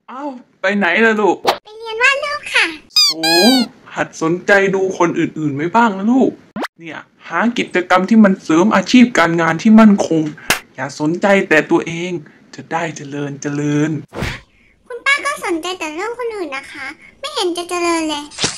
อ้าวไปไหนล่ะลูกไปเรียนวาดรูปค่ะโอ้หัดสนใจดูคนอื่นๆไว้บ้างนะลูกเนี่ยหากิจกรรมที่มันเสริมอาชีพการงานที่มั่นคงอย่าสนใจแต่ตัวเองจะได้เจริญคุณป้าก็สนใจแต่เรื่องคนอื่นนะคะไม่เห็นจะเจริญเลย